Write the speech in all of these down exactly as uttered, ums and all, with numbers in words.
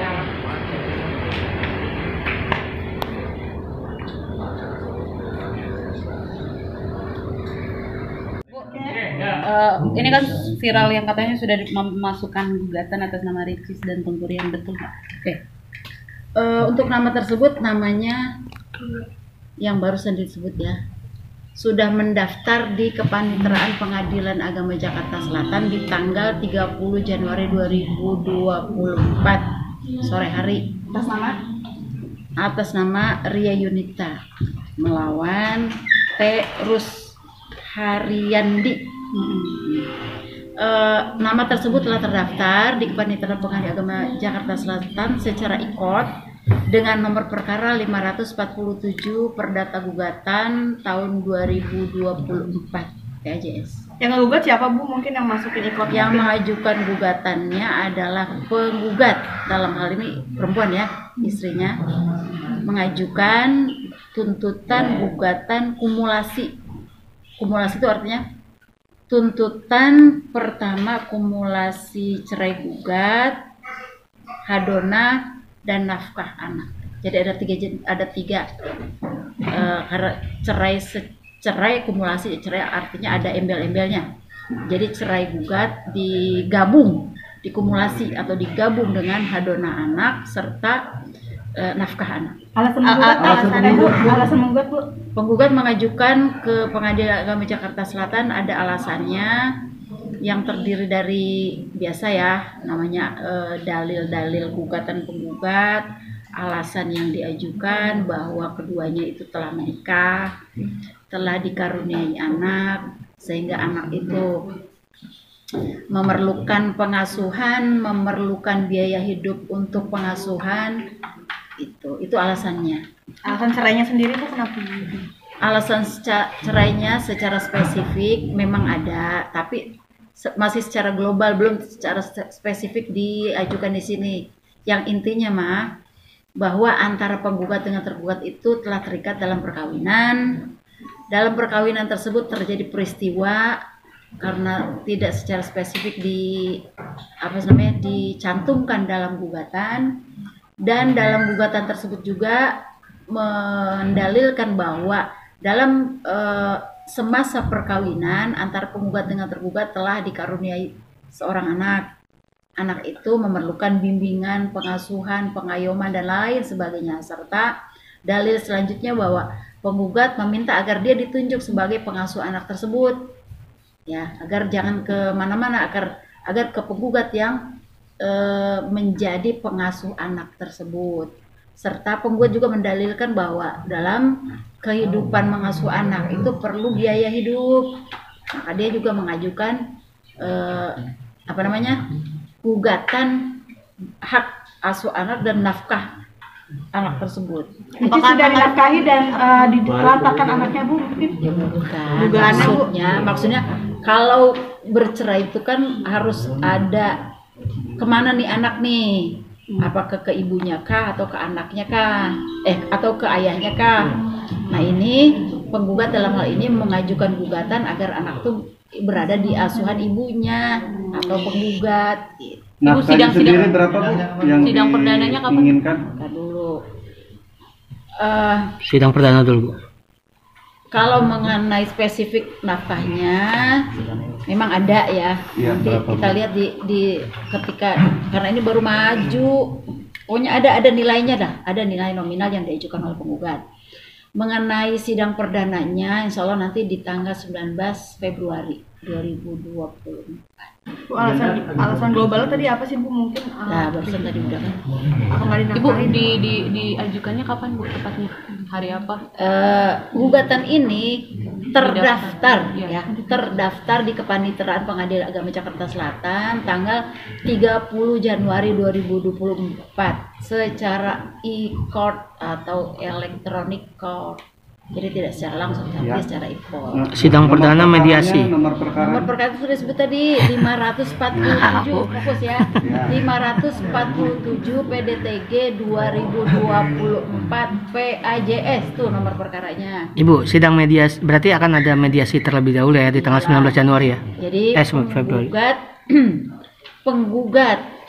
Uh, ini kan viral yang katanya sudah memasukkan gugatan atas nama Ricis dan Tunggurian, betul nggak? Oke. Okay. Uh, untuk nama tersebut, namanya yang barusan disebut ya, sudah mendaftar di Kepaniteraan Pengadilan Agama Jakarta Selatan di tanggal tiga puluh Januari dua ribu dua puluh empat sore hari. Atas nama? Atas nama Ria Yunita melawan T. Rus Haryandi. Hmm. Uh, nama tersebut telah terdaftar di Kepaniteraan Pengadilan Agama Jakarta Selatan secara ikot dengan nomor perkara lima ratus empat puluh tujuh Perdata Gugatan tahun dua ribu dua puluh empat P A J S. Yang gugat siapa Bu? Mungkin yang masukin ikot. Yang mengajukan gugatannya adalah penggugat, dalam hal ini perempuan ya, istrinya, mengajukan tuntutan gugatan kumulasi. Kumulasi itu artinya tuntutan pertama kumulasi cerai gugat, hadona, dan nafkah anak. Jadi ada tiga ada tiga uh, karena cerai cerai kumulasi cerai artinya ada embel-embelnya. Jadi cerai gugat digabung, dikumulasi atau digabung dengan hadona anak serta uh, nafkah anak. Alasan menggugat, alasan menggugat, alasan menggugat Bu. Penggugat mengajukan ke Pengadilan Agama Jakarta Selatan ada alasannya yang terdiri dari biasa ya, namanya dalil-dalil uh, gugatan penggugat, alasan yang diajukan bahwa keduanya itu telah menikah, telah dikaruniai anak, sehingga anak itu memerlukan pengasuhan, memerlukan biaya hidup untuk pengasuhan. Itu itu alasannya. Alasan cerainya sendiri Bu kenapa? Alasan cerainya secara spesifik memang ada, tapi masih secara global, belum secara spesifik diajukan di sini. Yang intinya mah bahwa antara penggugat dengan tergugat itu telah terikat dalam perkawinan. Dalam perkawinan tersebut terjadi peristiwa karena tidak secara spesifik di apa namanya dicantumkan dalam gugatan, dan dalam gugatan tersebut juga mendalilkan bahwa dalam uh, semasa perkawinan antara penggugat dengan tergugat telah dikaruniai seorang anak. Anak itu memerlukan bimbingan, pengasuhan, pengayoman, dan lain sebagainya. Serta dalil selanjutnya bahwa penggugat meminta agar dia ditunjuk sebagai pengasuh anak tersebut. Ya, agar jangan ke mana-mana, agar agar ke penggugat yang uh, menjadi pengasuh anak tersebut. Serta penggugat juga mendalilkan bahwa dalam kehidupan mengasuh anak itu perlu biaya hidup. Maka dia juga mengajukan eh, apa namanya gugatan hak asuh anak dan nafkah anak tersebut. Itu sudah dinafkahi dan uh, dilantarkan anaknya Bu? Bukan. Maksudnya, maksudnya kalau bercerai itu kan harus ada kemana nih anak nih. Apakah ke ibunya kah atau ke anaknya kah, eh atau ke ayahnya kah? Nah ini penggugat dalam hal ini mengajukan gugatan agar anak itu berada di asuhan ibunya atau penggugat. Nah, Ibu sidang sidang berapa Bu yang sidang perdananya kapan? Inginkan? Ntar dulu. Uh, sidang perdana dulu Bu. Kalau mengenai spesifik nafkahnya, memang ada ya. Ya, nanti kita lihat di, di ketika karena ini baru maju, pokoknya ada ada nilainya dah, ada nilai nominal yang diajukan oleh penggugat. Mengenai sidang perdananya, insya Allah nanti di tanggal sembilan belas Februari dua ribu dua puluh empat. Bu, alasan alasan global tadi apa sih Bu? Mungkin uh, nah barusan tadi udah kan. Apa nggak Ibu dinafkahi? di, di diajukannya kapan Bu tepatnya? Hari apa? Uh, gugatan ini terdaftar Ya. ya, terdaftar di Kepaniteraan Pengadilan Agama Jakarta Selatan tanggal tiga puluh Januari dua ribu dua puluh empat secara e-court atau electronic court. Jadi tidak secara langsung tapi Ya. secara e-court. Sidang Nomor perdana perkaranya, mediasi. Nomor perkara. Nomor perkara itu sudah disebut tadi lima ratus empat puluh tujuh, fokus ya. Ya. lima ratus empat puluh tujuh P D T G dua ribu dua puluh empat P A J S tuh nomor perkaranya. Ibu, sidang mediasi berarti akan ada mediasi terlebih dahulu ya di tanggal sembilan belas Januari ya. Jadi Eh, Februari. penggugat penggugat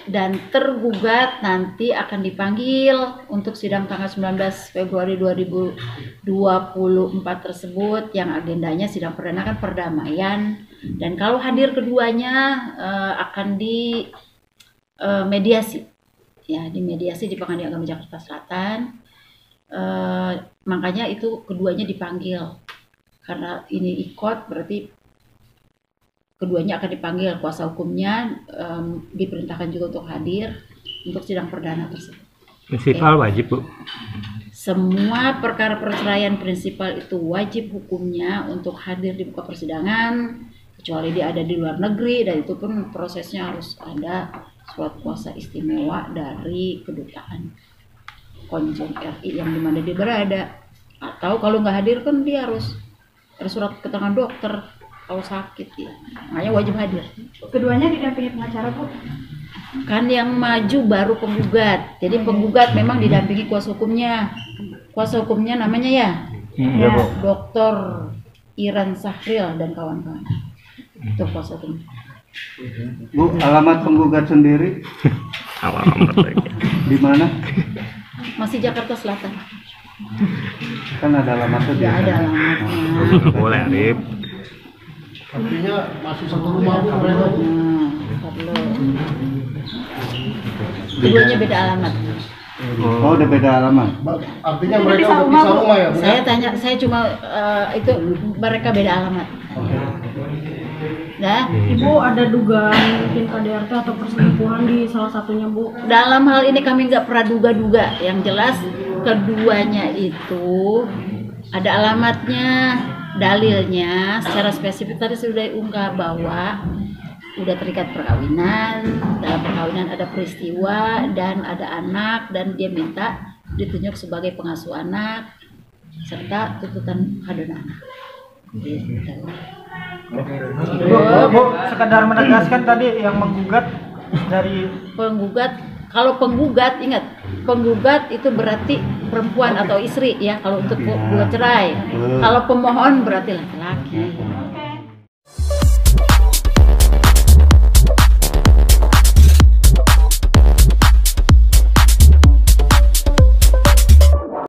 dan tergugat nanti akan dipanggil untuk sidang tanggal sembilan belas Februari dua ribu dua puluh empat tersebut, yang agendanya sidang perdana kan perdamaian, dan kalau hadir keduanya uh, akan di uh, mediasi ya, di mediasi di Pengadilan Agama Jakarta Selatan. Uh, makanya itu keduanya dipanggil karena ini ikut, berarti keduanya akan dipanggil. Kuasa hukumnya um, diperintahkan juga untuk hadir untuk sidang perdana tersebut. Prinsipal wajib, Bu. Semua perkara perceraian prinsipal itu wajib hukumnya untuk hadir di muka persidangan, kecuali dia ada di luar negeri, dan itu pun prosesnya harus ada surat kuasa istimewa dari kedutaan konjen R I yang dimana dia berada. Atau kalau nggak hadir kan dia harus ada surat keterangan dokter kalau sakit ya, makanya wajib hadir. Keduanya didampingi pengacara, Bu? Kan yang maju baru penggugat, jadi penggugat memang didampingi kuasa hukumnya. Kuasa hukumnya namanya ya, Iya, Bu. Dokter Iran Sahril dan kawan-kawan. Itu kuasa hukumnya. Bu, alamat penggugat sendiri Alamat lagi. di mana? Masih Jakarta Selatan. Kan ada alamatnya di Tidak ada sana. alamatnya. Boleh, Arif. Artinya masih satu rumah Bu mereka. Nah, perlu. Keduanya beda alamat. Oh, udah beda alamat. Ba- Artinya Itu mereka bisa udah rumah, pisah Bu. rumah ya, Bu? Saya tanya, saya cuma eh, itu mereka beda alamat. Nah, Ibu ada dugaan mungkin K D R T atau perselingkuhan di salah satunya, Bu? dalam hal ini kami nggak pernah duga-duga. Yang jelas keduanya itu ada alamatnya, dalilnya secara spesifik tadi sudah diungkap bahwa udah terikat perkawinan, dalam perkawinan ada peristiwa dan ada anak, dan dia minta ditunjuk sebagai pengasuh anak serta tuntutan hak anak. Gitu. Bu, Bu, sekedar menegaskan tadi yang menggugat dari Penggugat, kalau penggugat ingat, penggugat itu berarti perempuan atau istri ya kalau untuk gugat cerai. Kalau pemohon berarti laki-laki.